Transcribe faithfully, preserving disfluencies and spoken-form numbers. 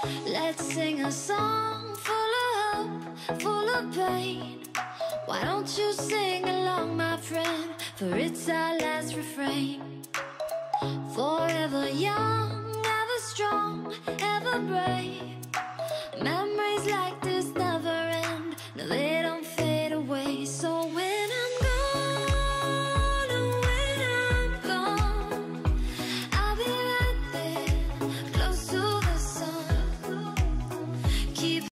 Let's sing a song full of hope, full of pain. Why don't you sing along, my friend? For it's our last refrain. Forever young, ever strong, ever brave. Memories like the